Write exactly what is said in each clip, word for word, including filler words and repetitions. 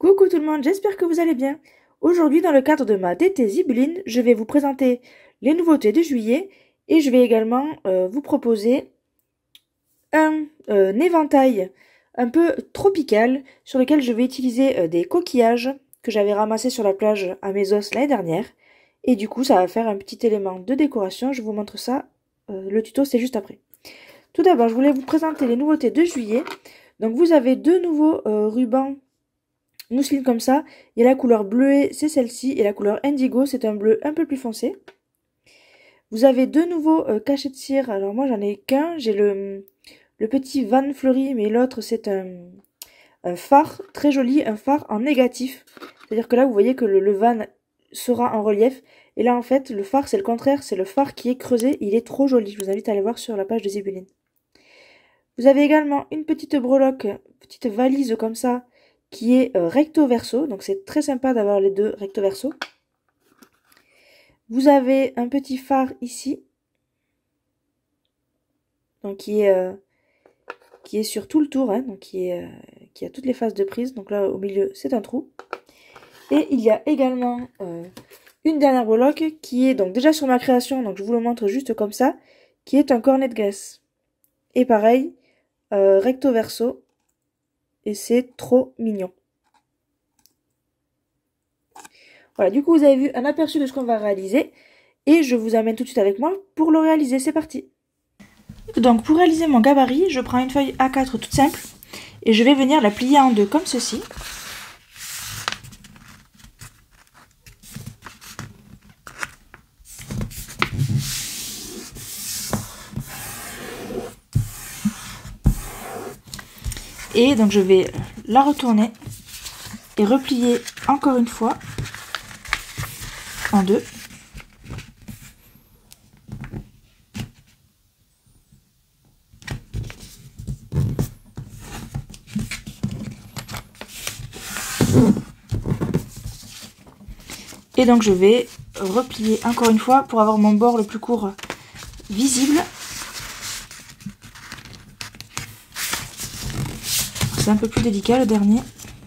Coucou tout le monde, j'espère que vous allez bien. Aujourd'hui, dans le cadre de ma D T Zibeline, je vais vous présenter les nouveautés de juillet et je vais également euh, vous proposer un euh, éventail un peu tropical sur lequel je vais utiliser euh, des coquillages que j'avais ramassés sur la plage à Mésos l'année dernière. Et du coup, ça va faire un petit élément de décoration. Je vous montre ça. Euh, le tuto, c'est juste après. Tout d'abord, je voulais vous présenter les nouveautés de juillet. Donc, vous avez deux nouveaux euh, rubans mousseline comme ça. Il y a la couleur bleuée, c'est celle-ci, et la couleur indigo, c'est un bleu un peu plus foncé. Vous avez deux nouveaux euh, cachets de cire. Alors moi, j'en ai qu'un. J'ai le, le petit van fleuri, mais l'autre, c'est un, un phare très joli, un phare en négatif. C'est-à-dire que là, vous voyez que le, le van sera en relief. Et là, en fait, le phare, c'est le contraire. C'est le phare qui est creusé. Il est trop joli. Je vous invite à aller voir sur la page de Zibeline. Vous avez également une petite breloque, petite valise comme ça, qui est euh, recto verso. Donc c'est très sympa d'avoir les deux recto verso. Vous avez un petit phare ici. Donc qui est, euh, qui est sur tout le tour. Hein, donc qui, est, euh, qui a toutes les phases de prise. Donc là au milieu c'est un trou. Et il y a également euh, une dernière breloque qui est donc déjà sur ma création. Donc je vous le montre juste comme ça. Qui est un cornet de glace. Et pareil, euh, recto verso. Et c'est trop mignon. Voilà, du coup vous avez vu un aperçu de ce qu'on va réaliser. Et je vous amène tout de suite avec moi pour le réaliser. C'est parti. Donc pour réaliser mon gabarit, je prends une feuille A quatre toute simple. Et je vais venir la plier en deux comme ceci. Et donc je vais la retourner et replier encore une fois en deux. Et donc je vais replier encore une fois pour avoir mon bord le plus court visible. C'est un peu plus délicat le dernier.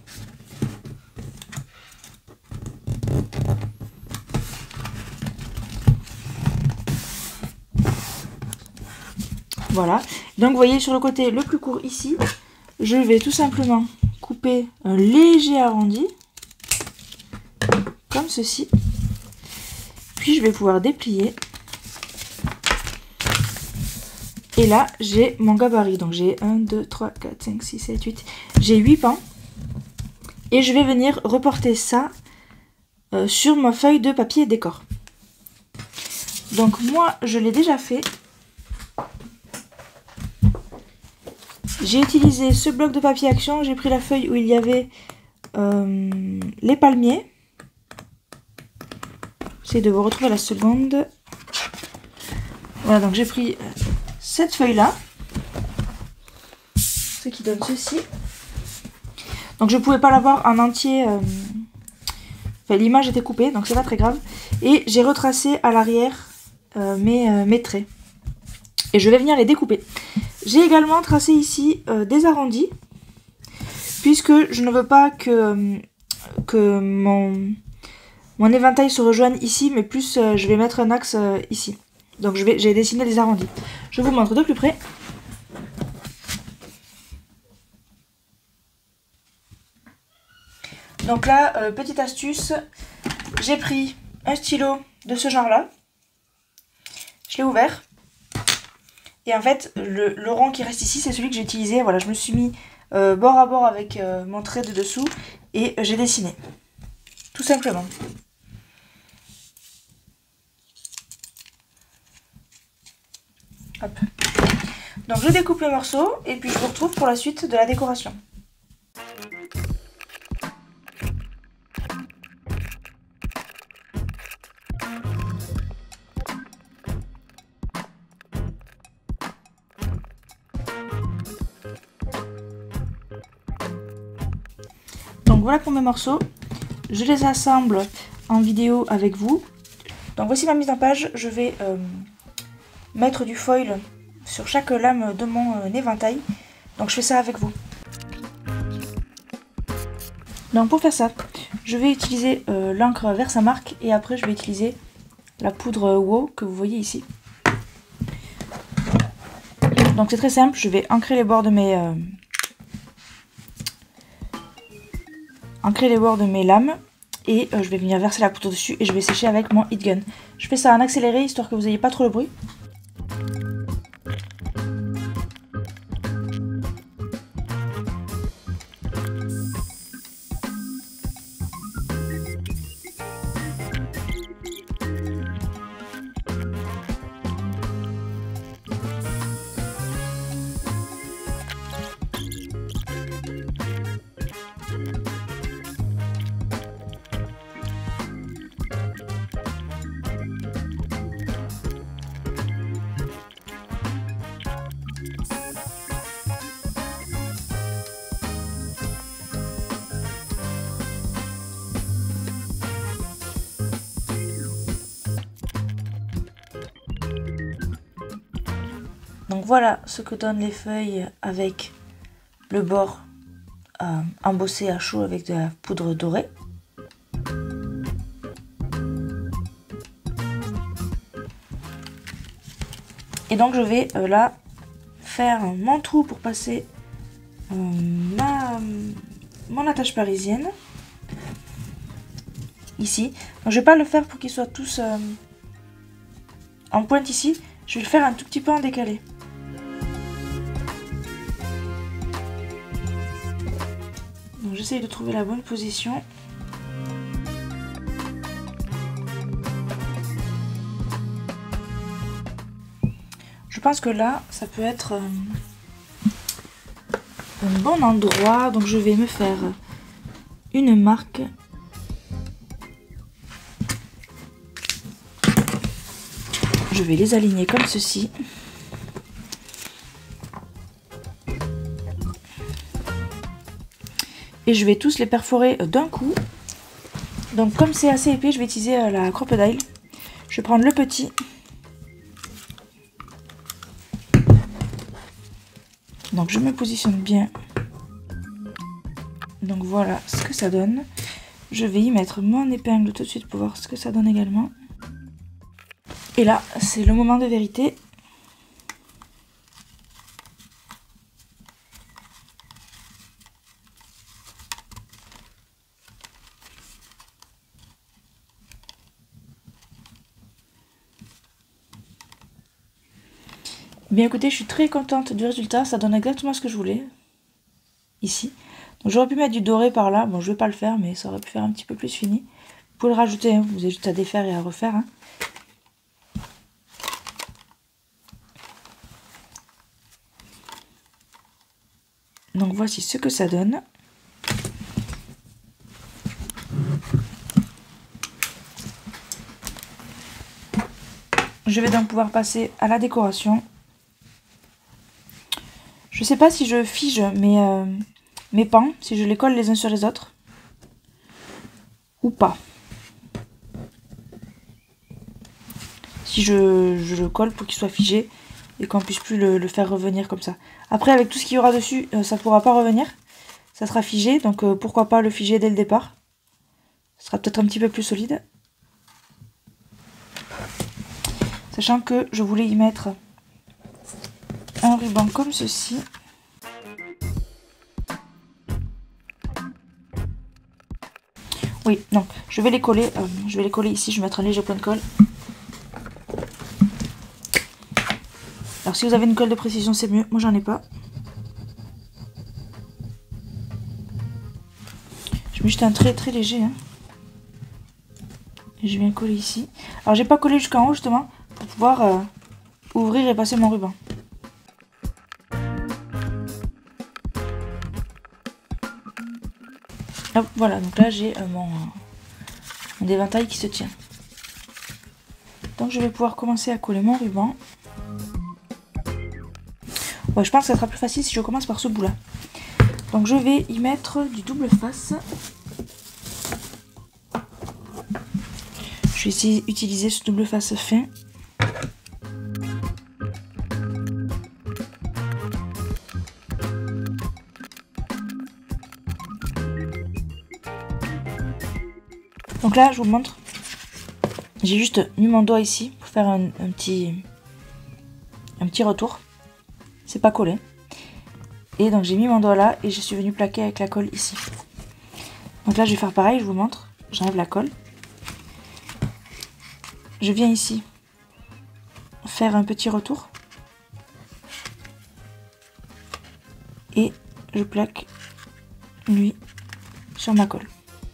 Voilà. Donc vous voyez sur le côté le plus court ici, je vais tout simplement couper un léger arrondi. Comme ceci. Puis je vais pouvoir déplier. Et là, j'ai mon gabarit. Donc j'ai un, deux, trois, quatre, cinq, six, sept, huit. J'ai huit pans. Et je vais venir reporter ça euh, sur ma feuille de papier décor. Donc moi, je l'ai déjà fait. J'ai utilisé ce bloc de papier action. J'ai pris la feuille où il y avait euh, les palmiers. J'essaie de vous retrouver la seconde. Voilà, donc j'ai pris cette feuille-là. Ce qui donne ceci. Donc je ne pouvais pas l'avoir en entier. Euh... Enfin, l'image était coupée, donc c'est pas très grave. Et j'ai retracé à l'arrière euh, mes, euh, mes traits. Et je vais venir les découper. J'ai également tracé ici euh, des arrondis. Puisque je ne veux pas que, euh, que mon... Mon éventail se rejoigne ici, mais plus euh, je vais mettre un axe euh, ici. Donc je vais, j'ai dessiné des arrondis. Je vous montre de plus près. Donc là, euh, petite astuce, j'ai pris un stylo de ce genre-là. Je l'ai ouvert. Et en fait, le, le rond qui reste ici, c'est celui que j'ai utilisé. Voilà, je me suis mis euh, bord à bord avec euh, mon trait de dessous et euh, j'ai dessiné. Tout simplement. Hop. Donc je découpe les morceaux et puis je vous retrouve pour la suite de la décoration. Donc voilà pour mes morceaux. Je les assemble en vidéo avec vous. Donc voici ma mise en page. Je vais euh, mettre du foil sur chaque lame de mon euh, éventail. Donc je fais ça avec vous. Donc pour faire ça, je vais utiliser euh, l'encre Versamark et après je vais utiliser la poudre Wow que vous voyez ici. Donc c'est très simple, je vais ancrer les bords de mes euh, ancrer les bords de mes lames et euh, je vais venir verser la poudre dessus et je vais sécher avec mon heat gun. Je fais ça en accéléré histoire que vous n'ayez pas trop le bruit. Donc voilà ce que donnent les feuilles avec le bord euh, embossé à chaud avec de la poudre dorée. Et donc je vais euh, là faire mon trou pour passer euh, ma, mon attache parisienne. Ici. Donc je vais pas le faire pour qu'ils soient tous euh, en pointe ici. Je vais le faire un tout petit peu en décalé. Donc j'essaye de trouver la bonne position. Je pense que là, ça peut être euh, un bon endroit. Donc je vais me faire une marque. Je vais les aligner comme ceci. Et je vais tous les perforer d'un coup. Donc comme c'est assez épais, je vais utiliser la crocodile. Je vais prendre le petit. Donc je me positionne bien. Donc voilà ce que ça donne. Je vais y mettre mon épingle tout de suite pour voir ce que ça donne également. Et là, c'est le moment de vérité. Bien écoutez, je suis très contente du résultat, ça donne exactement ce que je voulais, ici. Donc j'aurais pu mettre du doré par là, bon je vais pas le faire, mais ça aurait pu faire un petit peu plus fini. Vous pouvez le rajouter, hein. Vous avez juste à défaire et à refaire. Hein. Donc voici ce que ça donne. Je vais donc pouvoir passer à la décoration. Je sais pas si je fige mes, euh, mes pans, si je les colle les uns sur les autres. Ou pas. Si je, je le colle pour qu'il soit figé et qu'on puisse plus le, le faire revenir comme ça. Après avec tout ce qu'il y aura dessus, euh, ça ne pourra pas revenir. Ça sera figé, donc euh, pourquoi pas le figer dès le départ. Ce sera peut-être un petit peu plus solide. Sachant que je voulais y mettre un ruban comme ceci. Oui, donc je vais les coller. Euh, je vais les coller ici. Je vais mettre un léger point de colle. Alors si vous avez une colle de précision, c'est mieux. Moi, j'en ai pas. Je mets juste un trait très léger. Hein. Et je viens coller ici. Alors j'ai pas collé jusqu'en haut justement pour pouvoir euh, ouvrir et passer mon ruban. Hop, voilà, donc là j'ai euh, mon, mon éventail qui se tient. Donc je vais pouvoir commencer à coller mon ruban. Ouais, je pense que ça sera plus facile si je commence par ce bout là. Donc je vais y mettre du double face. Je vais essayer d'utiliser ce double face fin. là, je vous montre. J'ai juste mis mon doigt ici pour faire un, un petit un petit retour. C'est pas collé. Et donc j'ai mis mon doigt là et je suis venue plaquer avec la colle ici. Donc là je vais faire pareil, je vous montre. J'enlève la colle. Je viens ici faire un petit retour. Et je plaque lui sur ma colle.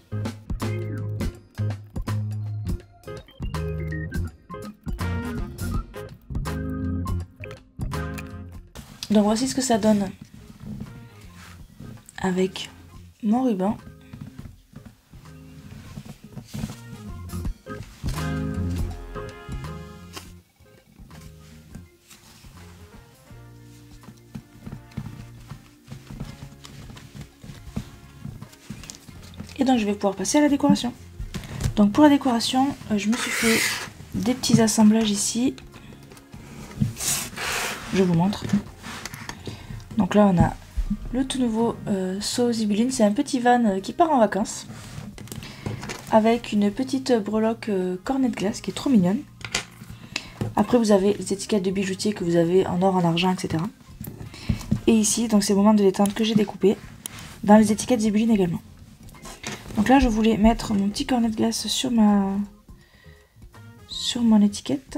Donc voici ce que ça donne avec mon ruban. Et donc je vais pouvoir passer à la décoration. Donc pour la décoration, euh, je me suis fait des petits assemblages ici. Je vous montre. Donc là on a le tout nouveau euh, seau Zibeline. C'est un petit van euh, qui part en vacances. Avec une petite breloque euh, cornet de glace qui est trop mignonne. Après vous avez les étiquettes de bijoutier que vous avez en or, en argent, et cetera. Et ici, donc c'est le moment de détente que j'ai découpé. Dans les étiquettes Zibeline également. Donc là je voulais mettre mon petit cornet de glace sur ma sur mon étiquette.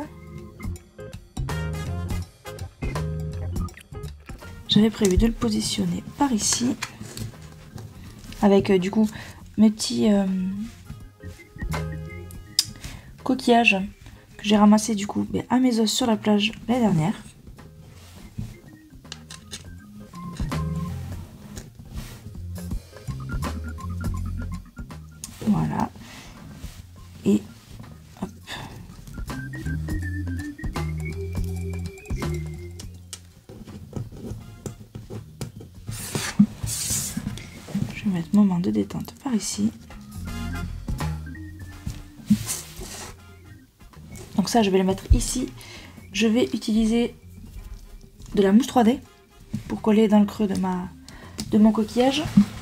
J'avais prévu de le positionner par ici. Avec euh, du coup mes petits euh, coquillages que j'ai ramassés du coup à mes os sur la plage l'année dernière. Voilà. Et hop. Je vais mettre moment de détente par ici. Donc ça, je vais le mettre ici. Je vais utiliser de la mousse trois D pour coller dans le creux de ma de mon coquillage.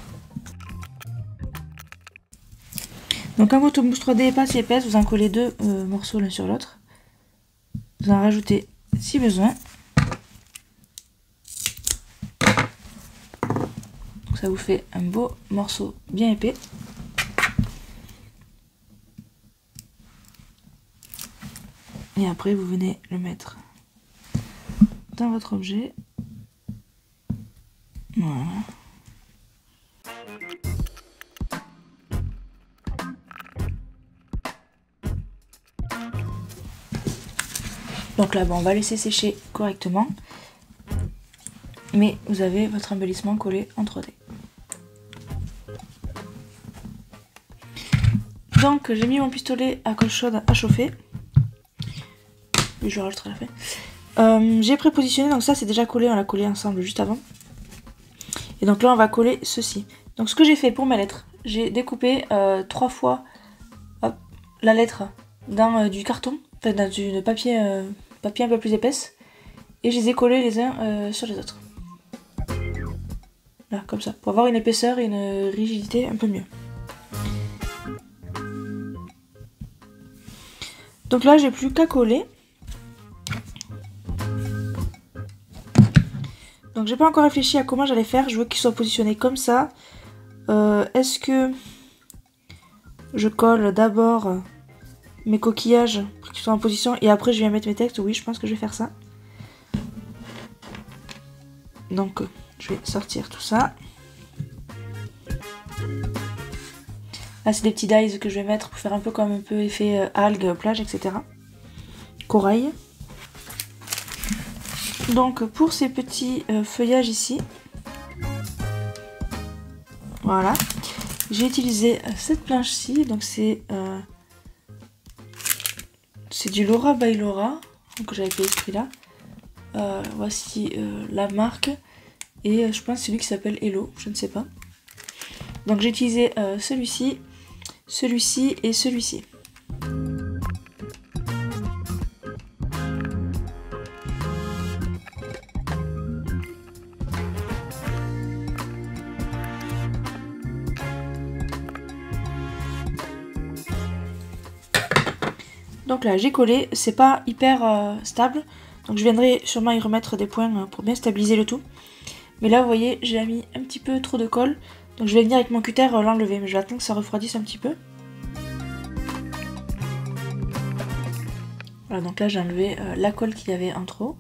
Donc quand votre mousse trois D n'est pas assez épaisse, vous en collez deux euh, morceaux l'un sur l'autre. Vous en rajoutez si besoin. Donc ça vous fait un beau morceau bien épais. Et après vous venez le mettre dans votre objet. Voilà. Donc là, bon, on va laisser sécher correctement. Mais vous avez votre embellissement collé en trois D. Donc j'ai mis mon pistolet à colle chaude à chauffer. Je rajouterai la fin. Euh, j'ai prépositionné, donc ça c'est déjà collé, on l'a collé ensemble juste avant. Et donc là on va coller ceci. Donc ce que j'ai fait pour ma lettre, j'ai découpé euh, trois fois hop, la lettre dans euh, du carton, enfin dans du papier, euh, papier un peu plus épaisse. Et je les ai collés les uns euh, sur les autres. Là, comme ça, pour avoir une épaisseur et une rigidité un peu mieux. Donc là j'ai plus qu'à coller. Donc j'ai pas encore réfléchi à comment j'allais faire, je veux qu'il soit positionné comme ça. Euh, Est-ce que je colle d'abord mes coquillages pour qu'ils soient en position et après je viens mettre mes textes? Oui, je pense que je vais faire ça. Donc je vais sortir tout ça. Là c'est des petits dies que je vais mettre pour faire un peu comme un peu effet euh, algues, plage, et cetera. Corail. Donc pour ces petits euh, feuillages ici, voilà, j'ai utilisé cette planche-ci, donc c'est euh, c'est du Laura by Laura, que j'avais payé ce prix-là. Euh, voici euh, la marque, et euh, je pense celui qui s'appelle Hello, je ne sais pas. Donc j'ai utilisé euh, celui-ci, celui-ci et celui-ci. Donc là j'ai collé, c'est pas hyper euh, stable, donc je viendrai sûrement y remettre des points pour bien stabiliser le tout. Mais là vous voyez j'ai mis un petit peu trop de colle, donc je vais venir avec mon cutter l'enlever, mais je vais attendre que ça refroidisse un petit peu. Voilà, donc là j'ai enlevé euh, la colle qu'il y avait en trop.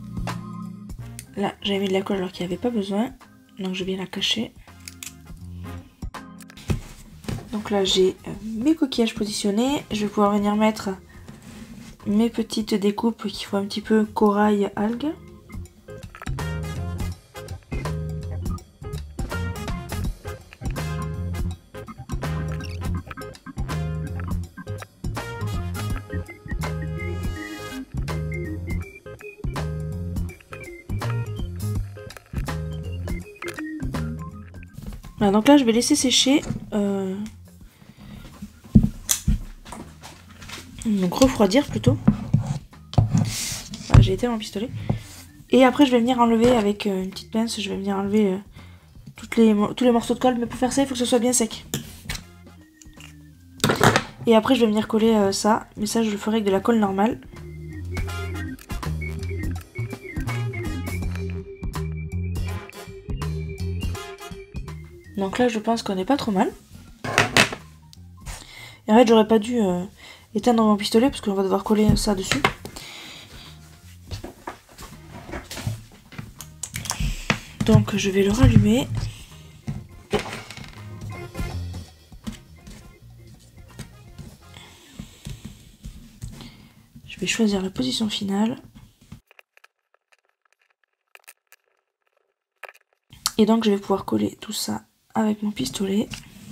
Là j'avais mis de la colle alors qu'il n'y avait pas besoin, donc je viens la cacher. Donc là j'ai euh, mes coquillages positionnés, je vais pouvoir venir mettre mes petites découpes qui font un petit peu corail algues. Voilà, donc là je vais laisser sécher, euh... donc refroidir plutôt. Voilà, j'ai éteint mon pistolet. Et après je vais venir enlever avec euh, une petite pince, je vais venir enlever euh, toutes les, tous les morceaux de colle. Mais pour faire ça il faut que ce soit bien sec. Et après je vais venir coller euh, ça, mais ça je le ferai avec de la colle normale. Donc là je pense qu'on n'est pas trop mal. Et en fait j'aurais pas dû euh, éteindre mon pistolet parce qu'on va devoir coller ça dessus. Donc je vais le rallumer. Je vais choisir la position finale. Et donc je vais pouvoir coller tout ça avec mon pistolet.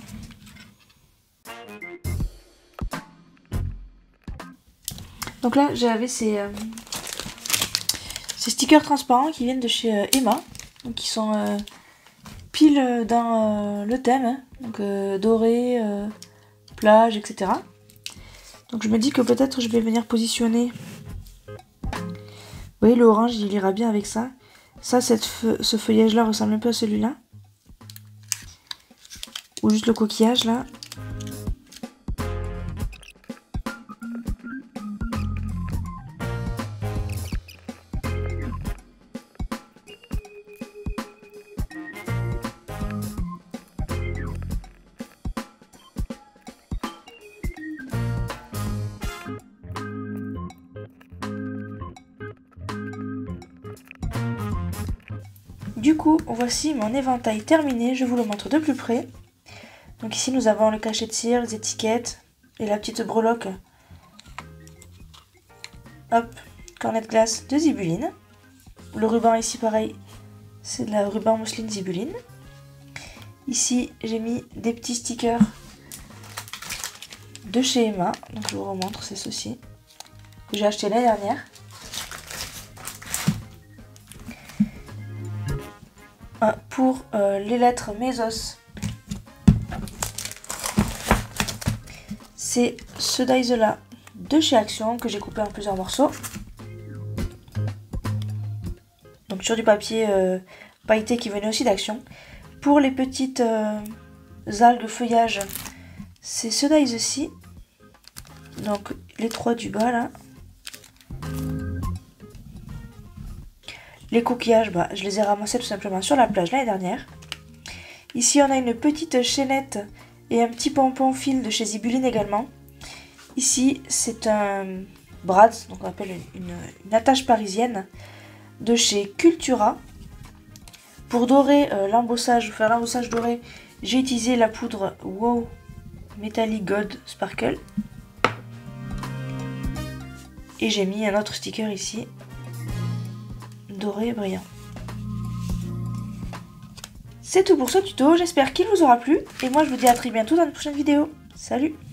Donc là j'avais ces, euh, ces stickers transparents qui viennent de chez euh, Emma. Donc qui sont euh, pile dans euh, le thème. Hein, donc euh, doré, euh, plage, et cetera. Donc je me dis que peut-être je vais venir positionner. Vous voyez le orange il ira bien avec ça. Ça, cette fe ce feuillage là ressemble un peu à celui-là. Ou juste le coquillage là. Du coup, voici mon éventail terminé, je vous le montre de plus près. Donc ici nous avons le cachet de cire, les étiquettes et la petite breloque. Hop, cornet de glace de Zibuline. Le ruban ici pareil, c'est de la ruban mousseline Zibuline. Ici j'ai mis des petits stickers de chez Emma, donc je vous remontre, c'est ceci, que j'ai acheté l'année dernière. Pour euh, les lettres Mesos, c'est ce dies là de chez Action que j'ai coupé en plusieurs morceaux. Donc sur du papier euh, pailleté qui venait aussi d'Action. Pour les petites euh, algues feuillage, c'est ce dies-ci. Donc les trois du bas là. Les coquillages, bah, je les ai ramassés tout simplement sur la plage l'année dernière. Ici, on a une petite chaînette et un petit pompon fil de chez Zibuline également. Ici, c'est un brad, donc on appelle une, une, une attache parisienne de chez Cultura. Pour dorer euh, l'embossage, faire l'embossage doré, j'ai utilisé la poudre Wow Metallic Gold Sparkle. Et j'ai mis un autre sticker ici. Doré et brillant. C'est tout pour ce tuto, j'espère qu'il vous aura plu et moi je vous dis à très bientôt dans une prochaine vidéo. Salut!